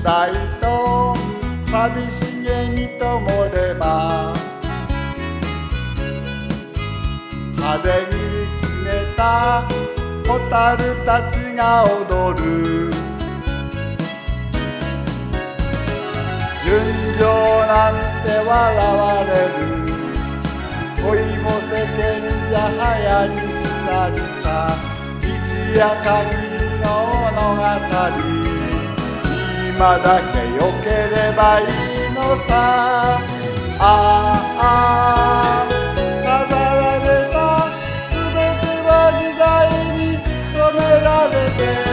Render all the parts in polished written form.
台と寂しげに灯れば派手に決めた蛍たちが踊る純情なんて笑われる恋も世間じゃ流行りしたりさ一夜限りの物語今だけ良ければいいのさああ飾られた全ては時代に染められて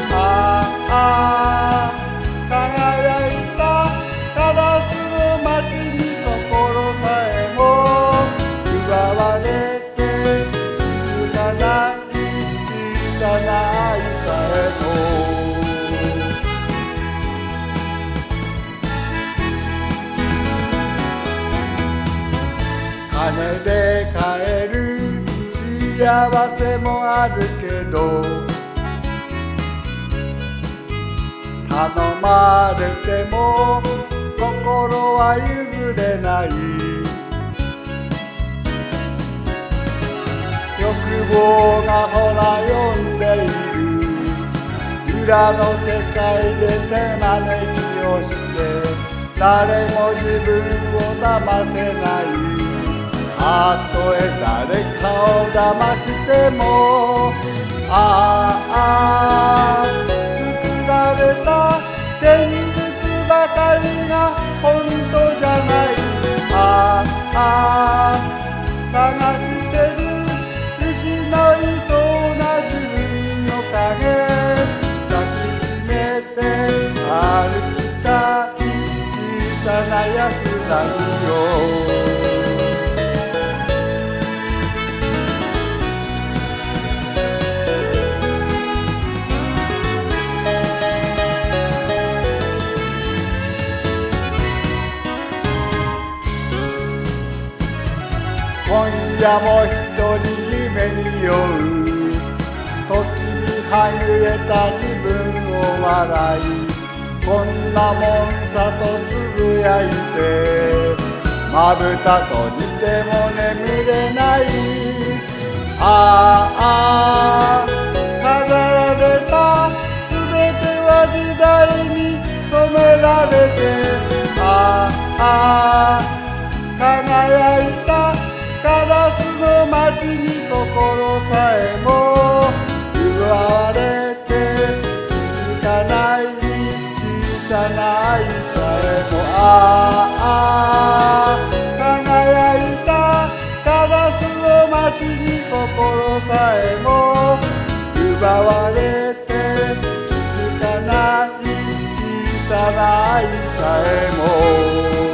輝いたガラスの街に心さえも奪われて気づかない小さな愛さえも金で買える幸せもあるけど頼まれても心は譲れない欲望がほら呼んでいる裏の世界で手招きをして誰も自分を騙せないたとえ誰かを騙しても作られた現実ばかりが本当じゃない探してる失いそうな自分の影抱きしめて歩きたい小さな安らぎよ今夜も一人夢に酔う時にはぐれた自分を笑いこんなもんさとつぶやいてまぶた閉じても眠れない飾られた全ては時代に染められて輝いたガラスの街に心さえも奪われて気づかない小さな愛さえも輝いたガラスの街に心さえも奪われて気づかない小さな愛さえも